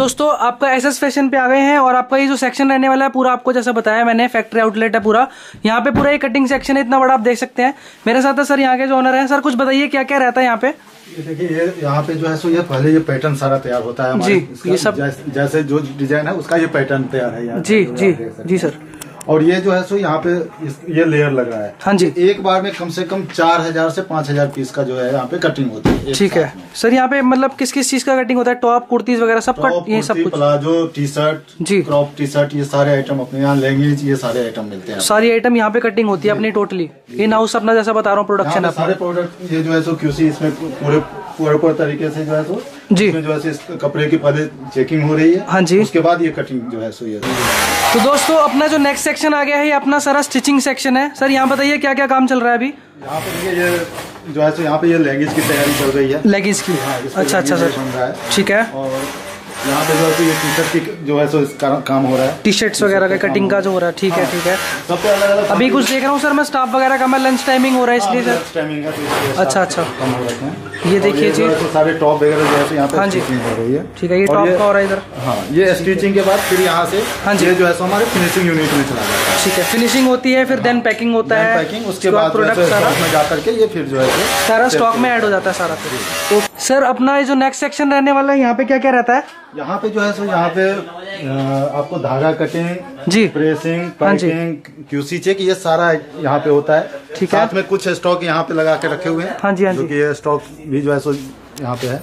दोस्तों आपका SS fashion पे आ गए हैं और आपका ये जो सेक्शन रहने वाला है पूरा आपको जैसा बताया मैंने फैक्ट्री आउटलेट है पूरा। यहाँ पे पूरा ये कटिंग सेक्शन है, इतना बड़ा आप देख सकते हैं। मेरे साथ है सर यहाँ के जो ओनर हैं। सर कुछ बताइए क्या क्या रहता है यहाँ पे। ये देखिए, ये यहाँ पे जो है सो ये पहले ये पैटर्न सारा तैयार होता है जी। ये सब जैसे जो डिजाइन है उसका ये पैटर्न तैयार है जी जी जी सर। और ये जो है सो यहाँ पे ये लेयर लग रहा है। हाँ जी। एक बार में कम से कम 4000 से 5000 पीस का जो है यहाँ पे कटिंग होती है। ठीक है सर। यहाँ पे मतलब किस किस चीज का कटिंग होता है? टॉप, कुर्तीज वगैरह सब कट, ये सब कुछ, प्लाजो, टी शर्ट जी, क्रॉप टी शर्ट, ये सारे आइटम अपने यहाँ, लेगिंग्स, ये सारे आइटम मिलते हैं। सारी आइटम यहाँ पे कटिंग होती है अपनी टोटली इन हाउस अपना जैसा बता रहा हूँ प्रोडक्शन है सारे प्रोडक्ट। ये जो है सो क्यूसी इसमें पूरे तरीके से जो है सो जी इसमें जो है सो कपड़े की पहले चेकिंग हो रही है। हाँ जी। उसके बाद ये कटिंग जो है सो ये। तो दोस्तों अपना जो नेक्स्ट सेक्शन आ गया है ये अपना सारा स्टिचिंग सेक्शन है। सर यहाँ बताइए क्या क्या काम चल रहा है अभी। यहाँ पे ये जो है सो यहाँ पे ये लेगिंग्स की तैयारी चल रही है। लेगिंग्स की? हाँ, अच्छा अच्छा सर, बन रहा है। ठीक है। और यहाँ पे जो है ये टी शर्ट की जो है सो इसका काम हो रहा है। टी शर्ट्स वगैरह का कटिंग का जो हो रहा है। ठीक है ठीक है। सबसे अलग अभी कुछ देख रहा हूँ सर मैं स्टाफ वगैरह का, मैं लंच टाइमिंग हो रहा है इसलिए सर। टाइमिंग है। अच्छा अच्छा। कम हो रखे हैं। ये देखिए जी सारे टॉप वगैरह जो है यहाँ पे हाँ जी हो रही है। ठीक है। ये टॉप का हो रहा है इधर। हाँ, ये स्टिचिंग के बाद फिर यहाँ से हाँ जी ये जो है सो हमारे फिनिशिंग यूनिट में चला जाता है। ठीक है। फिनिशिंग होती है फिर देन पैकिंग होता है। पैकिंग उसके बाद प्रोडक्ट सारा में जा करके ये फिर जो है सारा स्टॉक में ऐड हो जाता है सारा। तो सर अपना ये जो नेक्स्ट सेक्शन रहने वाला है यहाँ पे क्या क्या रहता है? यहाँ पे जो है सो यहाँ पे आपको धागा कटिंग जी, प्रेसिंग, पैकिंग, क्यूसी चेक, ये सारा यहाँ पे होता है। ठीक है। साथ में कुछ स्टॉक यहाँ पे लगा के रखे हुए हैं। हाँ जी हाँ जो जी। कि ये स्टॉक भी जो है सो यहाँ पे है।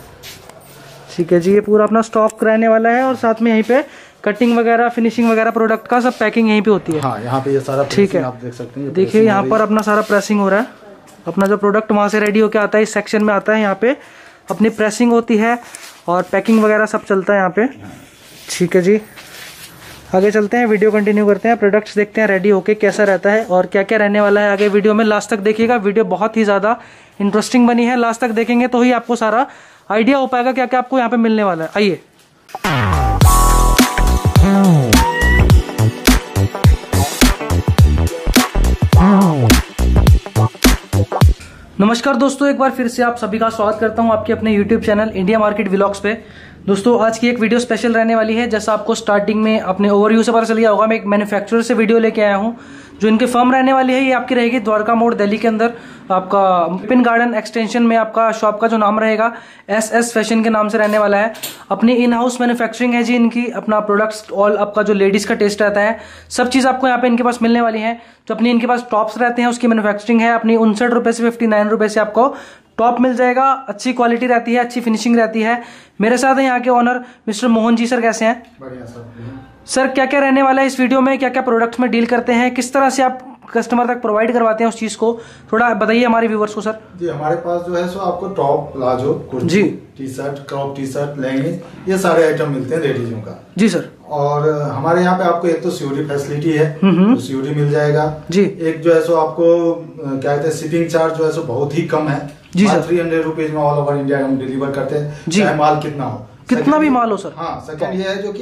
ठीक है जी। ये पूरा अपना स्टॉक रहने वाला है और साथ में यहीं पे कटिंग वगैरह, फिनिशिंग वगैरह प्रोडक्ट का सब पैकिंग यहीं पे होती है। हाँ, यहाँ पे ये सारा ठीक है। आप देख सकते हैं। देखिए यहाँ पर अपना सारा प्रेसिंग हो रहा है। अपना जो प्रोडक्ट वहाँ से रेडी होके आता है इस सेक्शन में आता है। यहाँ पे अपनी प्रेसिंग होती है और पैकिंग वगैरह सब चलता है यहाँ पे। ठीक है जी। आगे चलते हैं, वीडियो कंटिन्यू करते हैं, प्रोडक्ट्स देखते हैं रेडी होके कैसा रहता है और क्या क्या रहने वाला है आगे वीडियो में। लास्ट तक देखिएगा, वीडियो बहुत ही ज़्यादा इंटरेस्टिंग बनी है। लास्ट तक देखेंगे तो ही आपको सारा आइडिया हो पाएगा क्या क्या आपको यहाँ पे मिलने वाला है। आइए। नमस्कार दोस्तों, एक बार फिर से आप सभी का स्वागत करता हूं आपके अपने YouTube channel India market vlogs पे। दोस्तों आज की एक वीडियो स्पेशल रहने वाली है। जैसा आपको स्टार्टिंग में अपने ओवरव्यू से पता चल गया होगा, मैं एक मैन्युफैक्चरर से वीडियो लेके आया हूं। जो इनकी फर्म रहने वाली है ये आपकी रहेगी द्वारका मोड़ दिल्ली के अंदर। आपका पिन गार्डन एक्सटेंशन में आपका शॉप का जो नाम रहेगा एसएस फैशन के नाम से रहने वाला है। अपनी इन हाउस मैन्युफैक्चरिंग है जी इनकी। अपना प्रोडक्ट्स ऑल आपका जो लेडीज का टेस्ट रहता है सब चीज आपको यहाँ पे इनके पास मिलने वाली है। जो अपनी इनके पास टॉप्स रहते हैं उसकी मैन्युफैक्चरिंग है। अपनी 59 रुपए से 59 रुपए से आपको टॉप मिल जाएगा। अच्छी क्वालिटी रहती है, अच्छी फिनिशिंग रहती है। मेरे साथ है यहाँ के owner mister Mohan ji. Sir कैसे हैं? बढ़िया सर क्या क्या रहने वाला है इस वीडियो में, क्या क्या प्रोडक्ट्स में डील करते हैं, किस तरह से आप कस्टमर तक प्रोवाइड करवाते हैं उस चीज को, थोड़ा बताइए हमारे व्यूवर्स को। सर जी, हमारे पास जो है सो आपको top, palazzo, kurti, T shirt, crop T shirt, leggings, ये सारे आइटम मिलते हैं लेडीजों का। जी सर। और हमारे यहाँ पे आपको एक तो सीओडी फैसिलिटी है, तो सीओडी मिल जाएगा जी। एक जो है सो आपको क्या कहते हैं शिपिंग चार्ज जो है सो बहुत ही कम है जी सर। 300 रुपीज में ऑल ओवर इंडिया हम डिलीवर करते हैं, चाहे माल कितना हो, कितना भी माल हो सर। हाँ, सेकंड ये है जो कि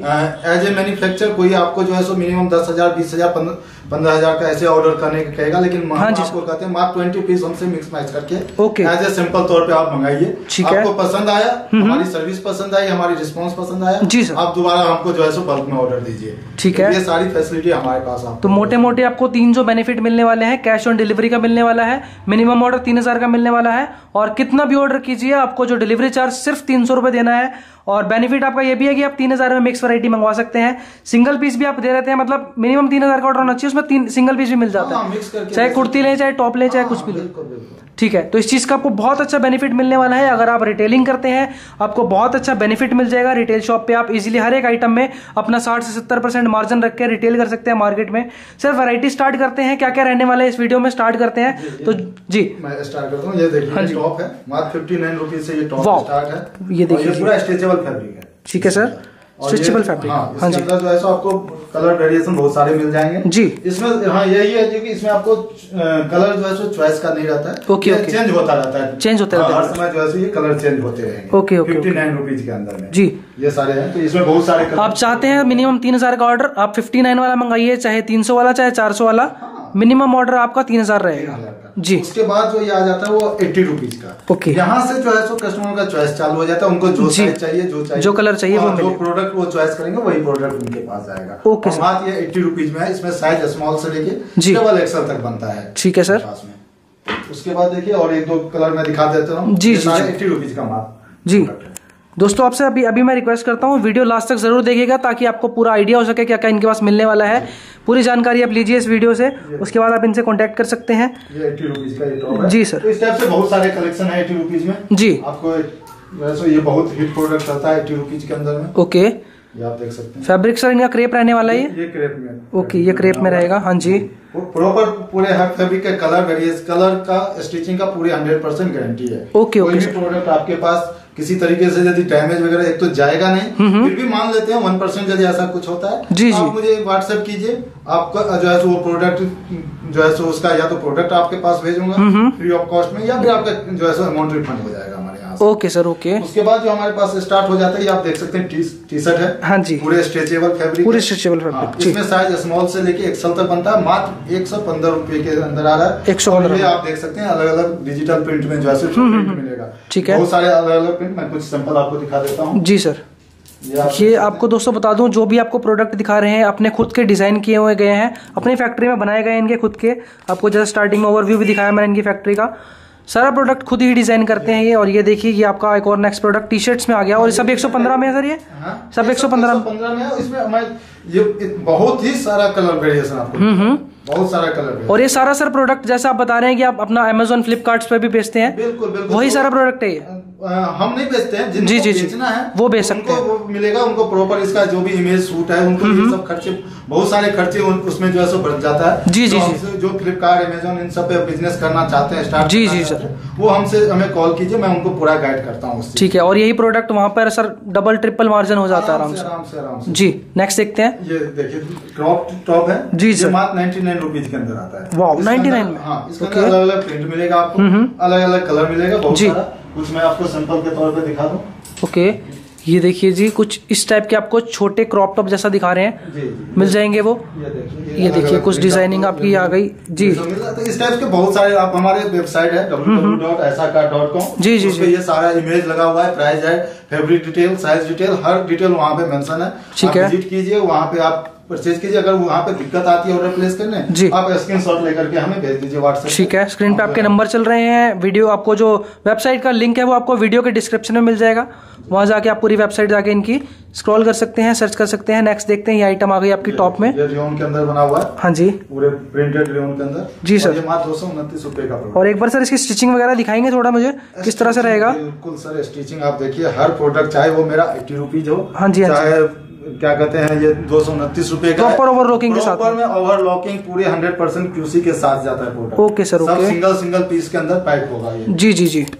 एज ए मैन्युफैक्चर कोई आपको जो है सो मिनिमम 10,000, 20,000, 15,000 का ऐसे ऑर्डर करने का कहेगा, लेकिन हम आपको कहते हैं मात्र 20 पीस हमसे मिक्स मैच करके एज ए सिंपल तौर पे आप मंगाइए। आपको पसंद आया, हमारी सर्विस पसंद आई, हमारी रिस्पॉन्स पसंद आया जी सर, आप दोबारा हमको जो है सो बल्क में ऑर्डर दीजिए। ठीक है। ये सारी फैसिलिटी हमारे पास आपको। तो मोटे मोटे आपको 3 जो बेनिफिट मिलने वाले हैं, कैश ऑन डिलीवरी का मिलने वाला है, मिनिमम ऑर्डर 3,000 का मिलने वाला है, और कितना भी ऑर्डर कीजिए आपको जो डिलीवरी चार्ज सिर्फ 300 रुपए देना है। और बेनिफिट आपका ये भी है कि आप 3,000 में मिक्स वैरायटी मंगवा सकते हैं। सिंगल पीस भी आप दे रहते हैं, मतलब मिनिमम 3,000 का ऑर्डर होना चाहिए, उसमें 3 सिंगल पीस भी मिल जाता है, चाहे कुर्ती ले, चाहे टॉप ले, चाहे कुछ भी ले। ठीक है। तो इस चीज का आपको बहुत अच्छा बेनिफिट मिलने वाला है। अगर आप रिटेलिंग करते हैं आपको बहुत अच्छा बेनिफिट मिल जाएगा। रिटेल शॉप पे आप इजीली हर एक आइटम में अपना 60 से 70% मार्जिन रख के रिटेल कर सकते हैं मार्केट में। सर वैरायटी स्टार्ट करते हैं, क्या क्या रहने वाला है इस वीडियो में स्टार्ट करते हैं। तो जी मैं स्टार्ट करता हूँ। ये देखिए टॉप है, मात्र 59 रुपीज से ये टॉप स्टार्ट है। ये देखिए पूरा स्ट्रेचेबल फैब्रिक है। ठीक है सर, स्ट्रेचेबल फैब्रिक। हाँ जी। जो है सो आपको कलर वेरिएशन बहुत सारे मिल जाएंगे जी इसमें। हाँ, यही है जो कि इसमें आपको कलर जो है सो चॉइस का नहीं रहता है। ओके, चेंज होता रहता है, चेंज होता है हर समय जो है सो ये कलर चेंज होते रहेंगे। Okay okay. 59 रुपीज के अंदर में जी ये सारे हैं। तो इसमें बहुत सारे कलर। आप चाहते हैं मिनिमम 3,000 का ऑर्डर, आप 59 वाला मंगाइए, चाहे 300 वाला, चाहे 400 वाला, मिनिमम ऑर्डर आपका 3,000 रहेगा। जी। उसके बाद जो ये आ जाता है वो 80 रुपीज का। ओके। यहाँ से जो है सो कस्टमर का चॉइस चालू हो जाता है, उनको जो साइज चाहिए, जो कलर चाहिए वो जो प्रोडक्ट वो चॉइस करेंगे वही प्रोडक्ट उनके पास आएगा। Okay sir. बात ये 80 रुपीज में है, इसमें साइज स्मॉल से लेके डबल एक्सल तक बनता है। ठीक है सर। उसके बाद देखिए और एक दो कलर मैं दिखा देता हूँ जी। 80 रुपीज का मात्र जी। दोस्तों आपसे अभी मैं रिक्वेस्ट करता हूँ वीडियो लास्ट तक जरूर देखिएगा ताकि आपको पूरा आइडिया हो सके क्या क्या इनके पास मिलने वाला है। पूरी जानकारी आप लीजिए इस वीडियो से, उसके बाद आप इनसे कांटेक्ट कर सकते हैं। ये 80 रुपीज का ये टॉप है। जी सर। तो इस टाइप से बहुत सारे कलेक्शन है 80 रुपीज में जी। आपको वैसे ये बहुत हिट प्रोडक्ट चलता है 80 रुपीज के अंदर में। ओके। ये आप देख सकते हैं। फैब्रिक सर इनका क्रेप रहने वाला है ये क्रेप में। ओके, ये क्रेप में रहेगा। हाँ जी। प्रॉपर पूरे हर फैब्रिक के कलर का स्टिचिंग का पूरी 100% गारंटी है। ओके। कोई भी प्रोडक्ट आपके पास किसी तरीके से यदि डैमेज वगैरह एक तो जाएगा नहीं, फिर भी मान लेते हैं 1% यदि ऐसा कुछ होता है जी, तो आप मुझे व्हाट्सएप कीजिए, आपका जो है वो प्रोडक्ट जो है उसका या तो प्रोडक्ट आपके पास भेजूंगा फ्री ऑफ कॉस्ट में, या फिर आपका जो है अमाउंट रिफंड हो जाएगा हमारे यहाँ से। Okay sir. ओके। उसके बाद जो हमारे पास स्टार्ट हो जाता है ये आप देख सकते हैं टी शर्ट है। हाँ जी। पूरे स्ट्रेचेबल फैब्रिक, पूरे स्ट्रेचेबल फैब्रिक। इसमें साइज स्मॉल से लेके एक्सल तक बनता है, मात्र 115 रुपए के अंदर आ रहा है। 115। आप देख सकते हैं अलग अलग डिजिटल प्रिंट में जो है प्रिंट मिलेगा। ठीक है। बहुत सारे अलग अलग प्रिंट, मैं कुछ सैंपल आपको दिखा देता हूँ। जी सर। ये आपको दोस्तों बता दूं जो भी आपको प्रोडक्ट दिखा रहे हैं अपने खुद के डिजाइन किए हुए गए हैं, अपनी फैक्ट्री में बनाए गए हैं इनके खुद के। आपको जैसे स्टार्टिंग में ओवरव्यू भी दिखाया मैंने इनकी फैक्ट्री का, सारा प्रोडक्ट खुद ही डिजाइन करते हैं ये। और ये देखिए ये आपका एक और नेक्स्ट प्रोडक्ट टी शर्ट्स में आ गया, और सब 115 में है सर। ये सब 115 में है। इसमें हमारे ये बहुत ही सारा कलर वेरिएशन आपको बहुत सारा कलर। और ये सारा सर प्रोडक्ट जैसा आप बता रहे हैं कि आप अपना अमेजोन फ्लिपकार्ट पे भी बेचते हैं। बिल्कुल बिल्कुल वही सारा प्रोडक्ट है ये। हम नहीं बेचते हैं, जिनको जी बेचना है वो बेच सकते हैं। वो मिलेगा उनको प्रॉपर, इसका जो भी इमेज शूट है उनको ये सब खर्चे, बहुत सारे खर्चे उसमें जो है सो बढ़ जाता है। जी जी। जो फ्लिपकार्ट अमेजोन इन सब पे बिजनेस करना चाहते हैं स्टार्ट जी जी सर, वो हमसे हमें कॉल कीजिए, मैं उनको पूरा गाइड करता हूँ। ठीक है। और यही प्रोडक्ट वहाँ पर सर डबल ट्रिपल मार्जिन हो जाता है आराम से। जी। नेक्स्ट देखते हैं। ये देखिए क्रॉप टॉप है जी सर, मात्र 99 रुपीज के अंदर आता है। वाह 99 में। हाँ, इसके अंदर अलग अलग प्रिंट मिलेगा आपको, अलग अलग कलर मिलेगा बहुत सारा। कुछ मैं आपको सैंपल के तौर पे दिखा दूं। ओके। ये देखिए जी कुछ इस टाइप के आपको छोटे क्रॉप टॉप जैसा दिखा रहे हैं। जी, मिल जाएंगे वो। ये देखिए कुछ डिजाइनिंग आपकी आ गई जी। तो इस टाइप के बहुत सारे आप हमारे वेबसाइट है www.aisakart.com। जी जी जी। ये सारा इमेज लगा हुआ है, प्राइस है, फैब्रिक डिटेल, साइज डिटेल, हर डिटेल वहाँ पे मेंशन है। ठीक है। विजिट कीजिए, वहाँ पे आप परचेज कीजिए। अगर वहाँ पे दिक्कत आती है ऑर्डर प्लेस करने जी, आप स्क्रीनशॉट लेकर के हमें भेज दीजिए व्हाट्सएप। ठीक है। स्क्रीन पे आपके नंबर चल रहे हैं। वीडियो आपको जो वेबसाइट का लिंक है वो आपको वीडियो के डिस्क्रिप्शन में मिल जाएगा, वहां जाके आप पूरी वेबसाइट जाके इनकी स्क्रॉल कर सकते हैं, सर्च कर सकते हैं। नेक्स्ट देखते हैं, ये आइटम आ गई आपकी टॉप में। ये रियोन के अंदर बना हुआ है। हाँ जी, पूरे प्रिंटेड रियोन के अंदर। जी सर। ये मात्र 229 रुपए का। और एक बार सर इसकी स्टिचिंग वगैरह दिखाएंगे थोड़ा मुझे, किस तरह से रहेगा? बिल्कुल सर, स्टिचिंग आप देखिए, हर प्रोडक्ट चाहे वो मेरा 80 रुपीज हो, हाँ जी, चाहे क्या कहते हैं ये 229 रुपए का, प्रॉपर ओवरलॉकिंग के साथ में ओवरलॉकिंग पूरे 100% QC के साथ जाता है product. Okay sir, okay. Single single piece के अंदर पैक होगा ये। जी जी जी।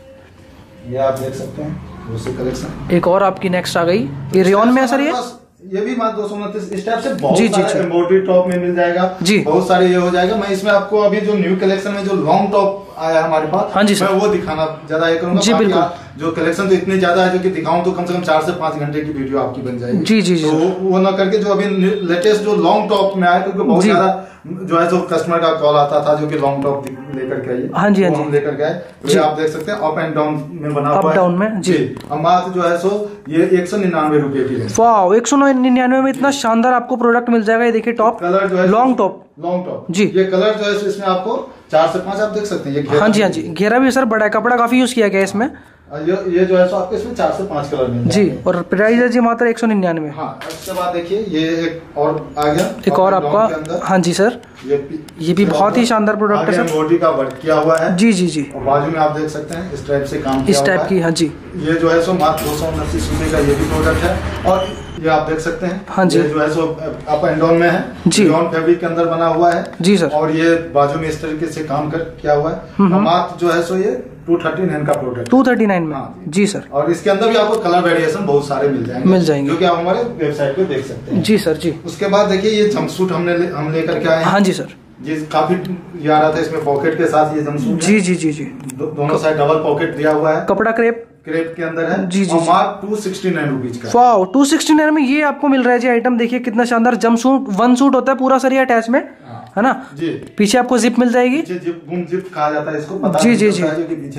ये आप देख सकते हैं दूसरी कलेक्शन। एक और आपकी नेक्स्ट आ गई, ये रेयन में है सर। ये भी मात्र 229। इस टाइप से बहुत सारे एम्ब्रॉयडरी टॉप में मिल जाएगा जी, बहुत सारे ये हो जाएगा। मैं इसमें आपको अभी जो न्यू कलेक्शन में जो लॉन्ग टॉप आया हमारे पास, हाँ जी सर, मैं वो दिखाना ज्यादा ये करूंगा जी। बिल्कुल, जो कलेक्शन तो इतनी ज्यादा है जो कि दिखाऊं तो कम से कम 4 से 5 घंटे की वीडियो आपकी बन जाएगी। जी जी। तो वो ना करके जो अभी लेटेस्ट जो लॉन्ग टॉप में आया, क्योंकि बहुत ज्यादा जो है जो कस्टमर का कॉल आता था जो कि लॉन्ग टॉप लेकर के आइए। हाँ जी, हाँ जी, लेकर के आए। तो आप देख सकते हैं अप एंड डाउन में बना हुआ है। अप डाउन में जी। मात्र जो है सो ये 199 रुपए की है। वाह, 199 में इतना शानदार आपको प्रोडक्ट मिल जाएगा। ये देखिए टॉप, कलर जो है लॉन्ग टॉप जी। ये कलर जो है इसमें आपको 4 से 5 आप देख सकते हैं। ये हाँ जी, हाँ जी, घेरा भी सर बड़ा है, कपड़ा काफी यूज किया गया है इसमें। ये जो है सो आपको इसमें 4 से 5 कलर मिल जी। और प्राइस है जी मात्र 199। हाँ, उसके बाद देखिए ये एक और आ गया, एक और आपका। हाँ जी सर, ये भी बहुत ही शानदार प्रोडक्ट है सर। एम्ब्रॉयडरी का वर्क किया हुआ है। जी जी जी। और बाजू में आप देख सकते हैं इस टाइप से काम किया, इस टाइप की। हाँ जी, ये जो है सो मात्र 229 रुपए का ये भी प्रोडक्ट है। और ये आप देख सकते हैं। हाँ जी, जो है सो अप एंड डाउन में है जी, डाउन फैब्रिक के अंदर बना हुआ है जी सर। और ये बाजू में इस तरीके से काम कर किया हुआ है। मात्र जो है सो ये 239 का प्रोडक्ट, 239 में। हाँ जी सर। और इसके अंदर भी आपको कलर वेरिएशन बहुत सारे मिल जाएंगे जो कि आप हमारे वेबसाइट पे देख सकते हैं। जी सर जी। उसके बाद देखिए ये जंपसूट हम लेकर के आए हैं। हाँ जी सर। ये काफी ये आ रहा था, इसमें पॉकेट के साथ ये जंपसूट जी जी जी जी, दोनों साइड डबल पॉकेट दिया हुआ है। कपड़ा क्रेप के अंदर है जी जी। मात्र 269 रुपीज का। वाओ, 269 में ये आपको मिल रहा है जी आइटम। देखिए कितना शानदार जंपसूट, वन सूट होता है पूरा सर ये अटैच में। है ना जी। पीछे आपको जिप मिल जाएगी, जिप कहा जाता है इसको, पता जी जी जी,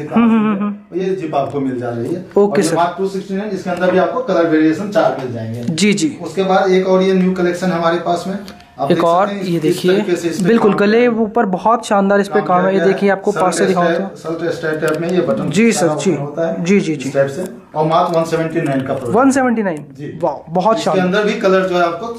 ये जिप आपको मिल जा रही है। Okay sir. मार्क 269 इसके अंदर भी आपको कलर वेरिएशन 4 मिल जाएंगे। जी जी। उसके बाद एक और ये न्यू कलेक्शन हमारे पास में एक और ये देखिए, बिल्कुल गले ऊपर बहुत शानदार इस पे काम है। ये देखिए आपको पास से दिखाऊंगा में ये बटन जी सर जी जी जी जी। और मात्र 179 का प्रोडक्ट, 179 वाह बहुत शानदार। इसके अंदर भी कलर जो है आपको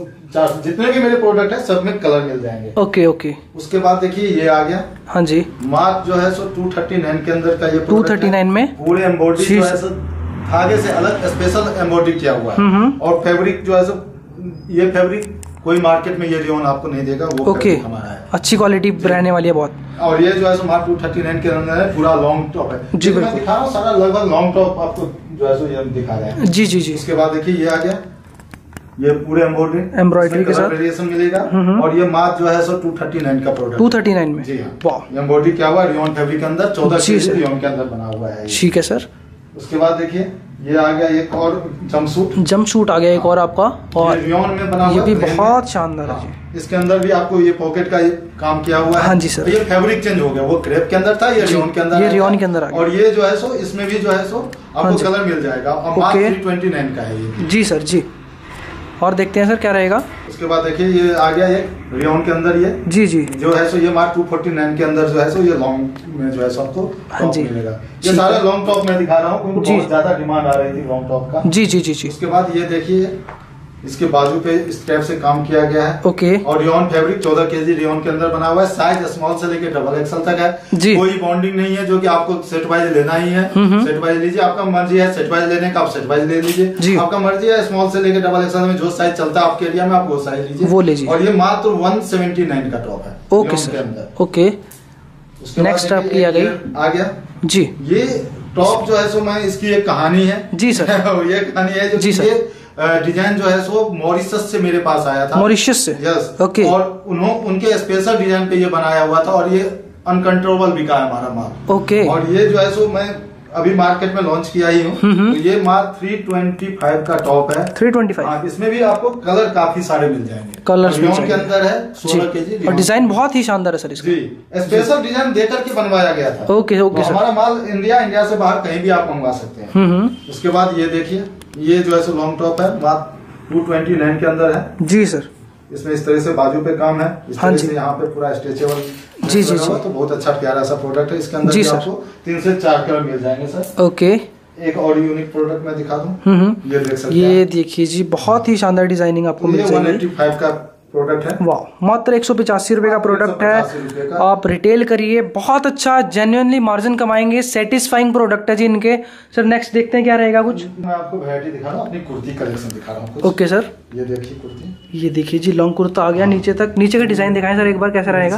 जितने भी मेरे प्रोडक्ट है सब में कलर मिल जाएंगे। Okay okay. उसके बाद देखिए ये आ गया, हाँ जी, मार्क जो है सो 239 के अंदर का ये 239 में पूरे एम्ब्रॉयडरी जो है सो धागे से अलग स्पेशल एम्ब्रॉयडरी किया हुआ है। और फैब्रिक जो है सो ये फैब्रिक कोई मार्केट में ये रियोन आपको नहीं देगा, वो ओके हमारा है, अच्छी क्वालिटी रहने वाली है बहुत। और ये जो है सो मार्क 239 के अंदर है, पूरा लॉन्ग टॉप है जी, मैं दिखा रहा हूँ सारा लगभग लॉन्ग टॉप आपको जो है सो ये दिखा रहे हैं। जी जी जी। उसके बाद देखिए ये आ गया, ये पूरे एम्ब्रॉयडरी के साथ वेरिएशन मिलेगा। और ये मार्क जो है सो 239 का प्रोडक्ट, 239 में जी हाँ। एम्ब्रॉयडरी क्या हुआ रियोन फैब्रिक के अंदर 14 केजी रियोन के अंदर बना हुआ है। ठीक है सर। उसके बाद देखिए ये आ गया एक और जंपसूट आ गया एक और आपका, और रियोन में बना हुआ, ये भी बहुत शानदार है जी। इसके अंदर भी आपको ये पॉकेट का ये काम किया हुआ है। हाँ जी सर। ये फैब्रिक चेंज हो गया, वो क्रेप के अंदर था, ये रियोन के अंदर, ये रियोन के अंदर आ गया। और ये जो है सो इसमें भी जो है सो आपको कलर मिल जाएगा। और मार्क 329 का है ये। जी सर जी। और देखते हैं सर क्या रहेगा। उसके बाद देखिए ये आ गया एक रियोन के अंदर, ये जी जी जो है सो ये मार्क 249 के अंदर जो है सो ये लॉन्ग में जो है सो आपको टॉप मिलेगा। ये सारे लॉन्ग टॉप में दिखा रहा हूँ क्योंकि बहुत ज्यादा डिमांड आ रही थी लॉन्ग टॉप का। जी जी जी जी। उसके बाद ये देखिए इसके बाजू पे इस टाइप से काम किया गया है। ओके। और रियोन फैब्रिक 14 केजी रियोन के अंदर बना हुआ है। साइज स्मॉल से लेके डबल एक्सल तक है जी। कोई बॉन्डिंग नहीं है जो कि आपको सेट वाइज लेना ही है, सेट वाइज लीजिए, आपका मर्जी है सेट वाइज लेने का, आप सेट वाइज ले लीजिए, आपका मर्जी है स्मॉल से लेके डबल एक्सल में जो साइज चलता है आपके एरिया में आप वो साइज लीजिए, वो लीजिए। और ये मात्र 179 का टॉप है। Okay sir. ओके। नेक्स्ट आपकी आ गया जी। ये टॉप जो है सो मैं इसकी एक कहानी है जी सर। ये कहानी है जो जी सर। डिजाइन जो है सो मॉरिशस से मेरे पास आया था। मॉरिशस से? यस। ओके। और उनके स्पेशल डिजाइन पे ये बनाया हुआ था और ये अनकंट्रोलेबल बिका है हमारा माल। ओके। और ये जो है सो मैं अभी मार्केट में लॉन्च किया ही हूँ। तो ये माल 325 का टॉप है। 325। इसमें भी आपको कलर काफी सारे मिल जाएंगे। कलर के अंदर है 16 केजी। और डिजाइन बहुत ही शानदार है सर इसका। जी स्पेशल डिजाइन देकर के बनवाया गया था। Okay okay. हमारा माल इंडिया से बाहर कहीं भी आप मंगवा सकते हैं। उसके बाद ये देखिए ये जो है सो लॉन्ग टॉप है, मात्र 229 के अंदर है जी सर। इसमें इस तरह से बाजू पे काम है, इस तरह से यहाँ पे पूरा स्ट्रेचेबल जी जी जी। तो बहुत अच्छा प्यारा सा प्रोडक्ट है। इसके अंदर भी आपको 3 से 4 कलर मिल जाएंगे सर। ओके। एक और यूनिक प्रोडक्ट मैं दिखा दूं, ये देख सकते हैं। ये देखिए जी बहुत ही शानदार डिजाइनिंग आपको मिल जाएगी। 185 का प्रोडक्ट है। वाह मात्र 185 रुपए का प्रोडक्ट है। आप रिटेल करिए, बहुत अच्छा जेन्युइनली मार्जिन कमाएंगे। सेटिस्फाइंग प्रोडक्ट है जी इनके। सर नेक्स्ट देखते हैं क्या रहेगा कुछ। मैं आपको वैरायटी दिखा रहा हूँ, अपनी कुर्ती कलेक्शन दिखा रहा हूँ। Okay sir. ये देखिए कुर्ती, ये देखिए जी लॉन्ग कुर्ता आ गया नीचे तक। नीचे का डिजाइन दिखाएं सर एक बार कैसा रहेगा।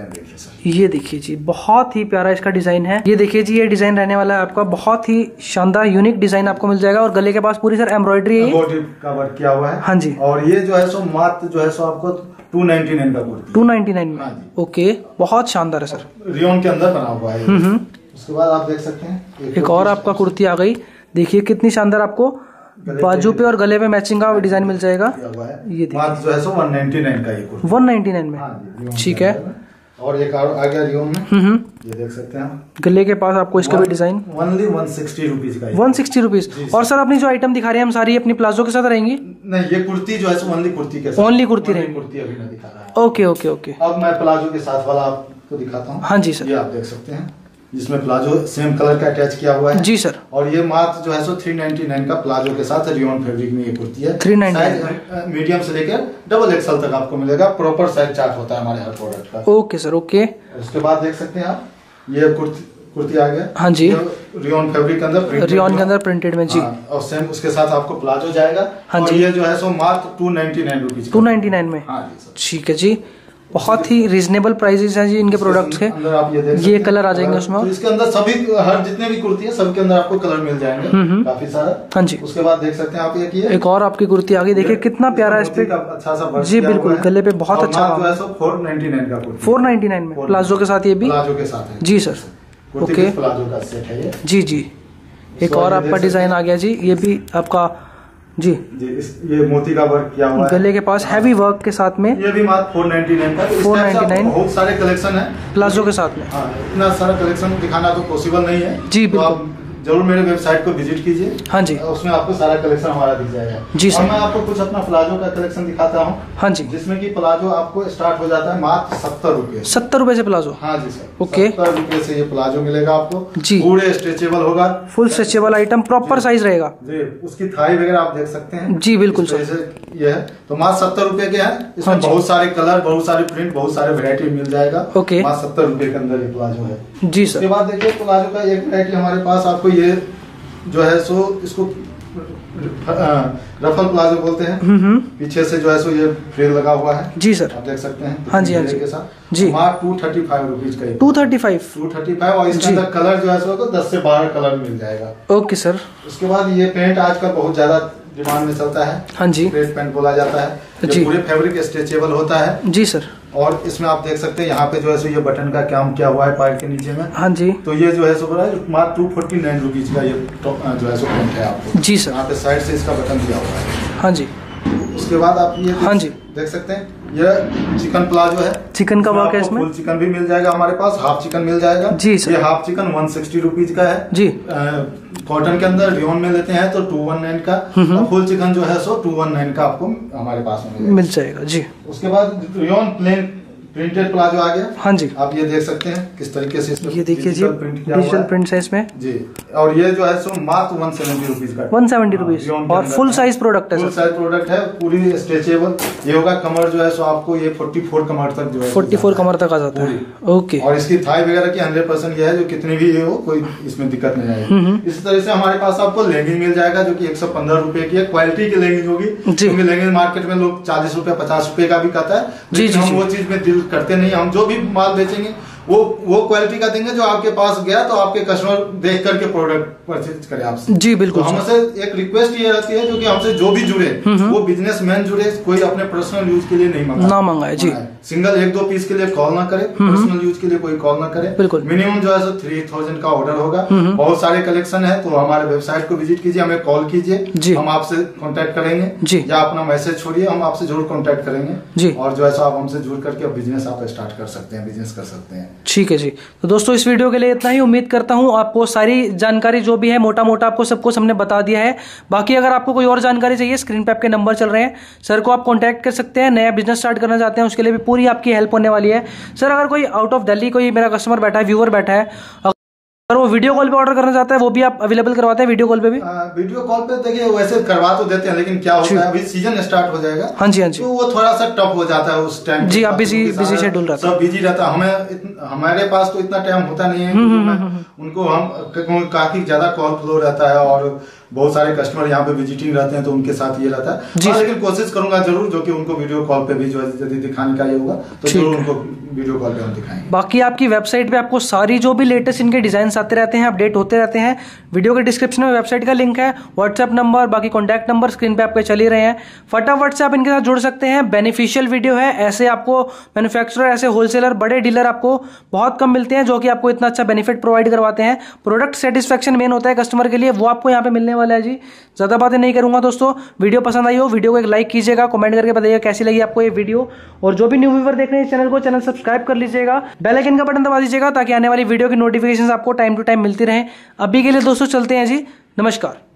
ये देखिए जी बहुत ही प्यारा इसका डिजाइन है। ये देखिए जी ये डिजाइन रहने वाला है आपका, बहुत ही शानदार यूनिक डिजाइन आपको मिल जाएगा। और गले के पास पूरी सर एम्ब्रॉयडरी का वर्क किया हुआ है। हाँ जी। और ये जो है सो मात्र जो है सो आपको 299 का कुर्ती। 299 में? हाँ जी। ओके बहुत शानदार है सर। रियोन के अंदर बना हुआ है। उसके बाद आप देख सकते हैं एक और आपका कुर्ती आ गई। देखिए कितनी शानदार आपको बाजू पे और गले पे मैचिंग का डिजाइन मिल जाएगा। ये जो है सो 199 का ये कुर्ती। 199 में? ठीक है। और एक आ गया रियोन में, ये देख सकते हैं गले के पास आपको इसका भी डिजाइन। ओनली 160 रुपीज का। 160 रुपीज। और सर अपनी जो आइटम दिखा रहे हैं हम सारी अपनी प्लाजो के साथ रहेंगी? नहीं ये कुर्ती जो है ओनली कुर्ती के साथ। ओनली कुर्ती रहेगी। कुर्ती अभी मैं दिखा रहा हूँ। Okay okay okay. अब मैं प्लाजो के साथ वाला आपको दिखाता हूँ। हाँ जी सर। ये आप देख सकते हैं जिसमें प्लाजो सेम कलर का अटैच किया हुआ है जी सर। और ये मात्र जो है सो 399 का प्लाजो के साथ रियोन फैब्रिक में ये कुर्ती है। 399 मीडियम से लेकर डबल एक्सल तक आपको मिलेगा। प्रॉपर साइज चार्ट होता है हमारे हर प्रोडक्ट का। Okay sir okay. उसके बाद देख सकते हैं आप ये कुर्ती आ गया। हाँ जी। रियोन फैब्रिक के अंदर, रियोन के अंदर प्रिंटेड में जी। और सेम उसके साथ आपको प्लाजो जाएगा। हाँ जी। ये जो है सो मात्र 299 रुपीज। 299 में? हाँ जी सर। ठीक है जी बहुत ही रीजनेबल प्राइसेस हैं जी इनके प्रोडक्ट्स के। अंदर आप ये कलर आ जाएंगे उसमें। तो इसके अंदर सभी हर जितने भी कुर्ती है सबके अंदर आपको कलर मिल जाएंगे काफी सारा। हाँ जी। उसके बाद देख सकते हैं आप एक और आपकी कुर्ती आ गई। देखिए कितना प्यारा इस पे अच्छा सा जी बिल्कुल गले पे बहुत अच्छा। 499 का 499 में प्लाजो के साथ। ये भी प्लाजो के साथ जी सर। ओके प्लाजो का सेट है ये जी जी। एक और आपका डिजाइन आ गया जी। ये भी आपका जी ये मोती का वर्क किया हुआ है गले के पास, हैवी वर्क के साथ में। ये भी मात्र 499 का। 499 बहुत सारे कलेक्शन है प्लाजो के साथ में। हाँ, इतना सारा कलेक्शन दिखाना तो पॉसिबल नहीं है जी, तो आप जरूर मेरे वेबसाइट को विजिट कीजिए। हाँ जी, उसमें आपको सारा कलेक्शन हमारा दिख जाएगा जी सर। और मैं आपको कुछ अपना प्लाजो का कलेक्शन दिखाता हूँ। हाँ जी, जिसमें कि प्लाजो आपको स्टार्ट हो जाता है मात्र 70 रुपए। 70 रुपए से प्लाजो? हाँ जी सर, ओके। 70 रुपए से ये प्लाजो मिलेगा आपको जी, पूरे स्ट्रेचेबल होगा, full stretchable item, proper size रहेगा जी। उसकी थाई वगैरह आप देख सकते हैं जी, बिल्कुल सर। ये है तो मात्र 70 रुपए के है। इसमें बहुत सारे कलर, बहुत सारे प्रिंट, बहुत सारे वेरायटी मिल जाएगा। ओके, मात्र 70 रुपए के अंदर ये प्लाजो है जी सर। उसके बाद देखिए प्लाजो का एक वेरायटी हमारे पास आपको ये जो है सो इसको रफल प्लाजो बोलते हैं। पीछे से जो है सो ये फ्रिल लगा हुआ है जी सर, आप देख सकते हैं। हाँ जी, हाँ जी के साथ जी। मात्र 235 रुपीज का 235 और इसके अंदर कलर जो है सो 10 से 12 कलर मिल जाएगा। Okay sir. उसके बाद ये पेंट आजकल बहुत ज्यादा डिमांड में चलता है। हाँ जी, क्रेप पेंट बोला जाता है जी। पूरे फैब्रिक स्ट्रेचेबल होता है जी सर। और इसमें आप देख सकते हैं यहाँ पे जो है सो ये बटन का काम किया हुआ है पैर के नीचे में। हाँ जी, तो ये जो है सो मात्र 249 रुपीज का ये जो है सो पेंट है आपको जी सर। यहाँ पे साइड से इसका बटन दिया हुआ है। हाँ जी। उसके बाद आप ये हाँ जी देख सकते हैं ये चिकन प्लाजो है। चिकन का वर्क है इसमें। फुल चिकन भी मिल जाएगा हमारे पास, हाफ चिकन मिल जाएगा जी सर। ये हाफ चिकन 160 रुपीज का है जी। कॉटन के अंदर रियोन में लेते हैं तो 219 का, और फुल चिकन जो है सो 219 का आपको हमारे पास में मिल जाएगा जी। उसके बाद रियोन प्लेन प्रिंटेड प्लाजो आ गया। हाँ जी, आप ये देख सकते हैं किस तरीके से इसमें ये देखिए जी, डिजिटल प्रिंट है इसमें जी। और ये जो है सो मात्र 170 रुपीज का, 170 रुपीज और फुल साइज प्रोडक्ट है। फुल साइज प्रोडक्ट है, पूरी स्ट्रेचेबल। ये होगा कमर जो है सो आपको ये 44 कमर तक जो है 44 कमर तक आ जाता है। ओके। और इसकी थाई वगैरह की 100% ये है, जो कितनी भी ये हो कोई इसमें दिक्कत नहीं आएगी। इस तरह से हमारे पास आपको लेगिंग मिल जाएगा जो की 115 रुपए की है। क्वालिटी की लेगिंग होगी, क्योंकि लेगिंग मार्केट में लोग 40 रुपए 50 रुपए का भी कहता है, लेकिन हम वो चीज में डील करते नहीं। हम जो भी माल बेचेंगे वो क्वालिटी का देंगे जो आपके पास गया तो आपके कस्टमर देख करके प्रोडक्ट परचेज करे आपसे जी। बिल्कुल। तो हमसे एक रिक्वेस्ट ये रहती है जो कि हमसे जो भी जुड़े वो बिजनेसमैन जुड़े, कोई अपने पर्सनल यूज के लिए नहीं मंगाए जी। सिंगल 1-2 पीस के लिए कॉल ना करे, पर्सनल यूज के लिए कोई कॉल ना करे। बिल्कुल। मिनिमम जो है 3000 का ऑर्डर होगा। बहुत सारे कलेक्शन है, तो हमारे वेबसाइट को विजिट कीजिए, हमें कॉल कीजिए, हम आपसे कॉन्टेक्ट करेंगे जी, या अपना मैसेज छोड़िए, हम आपसे जरूर कॉन्टेक्ट करेंगे जी। और जो है आप हमसे जुड़ करके बिजनेस आप स्टार्ट कर सकते हैं, बिजनेस कर सकते हैं। ठीक है जी। तो दोस्तों इस वीडियो के लिए इतना ही। उम्मीद करता हूं आपको सारी जानकारी जो भी है मोटा मोटा आपको सब कुछ हमने बता दिया है। बाकी अगर आपको कोई और जानकारी चाहिए, स्क्रीन पे आपके नंबर चल रहे हैं, सर को आप कांटेक्ट कर सकते हैं। नया बिजनेस स्टार्ट करना चाहते हैं उसके लिए भी पूरी आपकी हेल्प होने वाली है। सर अगर कोई आउट ऑफ दिल्ली कोई मेरा कस्टमर बैठा है, व्यूअर बैठा है, अगर वो वीडियो कॉल पे ऑर्डर करना चाहता है, वो भी आप अवेलेबल करवाते हैं वीडियो कॉल पे भी? वीडियो कॉल पे देखिए वैसे करवा तो देते हैं, लेकिन क्या होता है अभी सीजन स्टार्ट हो जाएगा। हाँ जी, हाँ जी। तो वो थोड़ा सा टफ हो जाता है उस टाइम जी। आप बिजी शेड्यूल रहता है, सब बिजी रहता है। हमारे पास तो इतना टाइम होता नहीं है। उनको हम काफी ज्यादा कॉल फ्लो रहता है और बहुत सारे कस्टमर यहाँ पे विजिटिंग रहते हैं, तो उनके साथ ये रहता है जी। लेकिन कोशिश करूंगा जरूर जो कि उनको वीडियो कॉल पे भी जो है यदि दिखाने का ये होगा तो जरूर उनको वीडियो कॉल पे हम दिखाएंगे। बाकी आपकी वेबसाइट पे आपको सारी जो भी लेटेस्ट इनके डिजाइन आते रहते हैं, अपडेट होते रहते हैं। वीडियो के डिस्क्रिप्शन में वेबसाइट का लिंक है, व्हाट्सएप नंबर, बाकी कॉन्टैक्ट नंबर स्क्रीन पे आपके चल ही रहे हैं। फटाफट से आप इनके साथ जुड़ सकते हैं। बेनिफिशियल वीडियो है, ऐसे आपको मैन्युफैक्चरर, ऐसे होलसेलर, बड़े डीलर आपको बहुत कम मिलते हैं जो कि आपको इतना अच्छा बेनिफिट प्रोवाइड करवाते हैं। प्रोडक्ट सेटिस्फेक्शन मेन होता है कस्टमर के लिए, वो आपको यहाँ पे मिलने वाला है जी। ज्यादा बातें नहीं करूंगा दोस्तों। वीडियो पसंद आई हो, वीडियो को एक लाइक कीजिएगा, कमेंट करके बताइएगा कैसी लगी आपको ये वीडियो। और जो भी न्यू व्यूअर देख रहे हैं इस चैनल को, चैनल सब्सक्राइब कर लीजिएगा, बेल आइकन का बटन दबा दीजिएगा ताकि आने वाली वीडियो की नोटिफिकेशन आपको टाइम टू टाइम मिलती रहे। अभी के लिए दोस्तों चलते हैं जी, नमस्कार।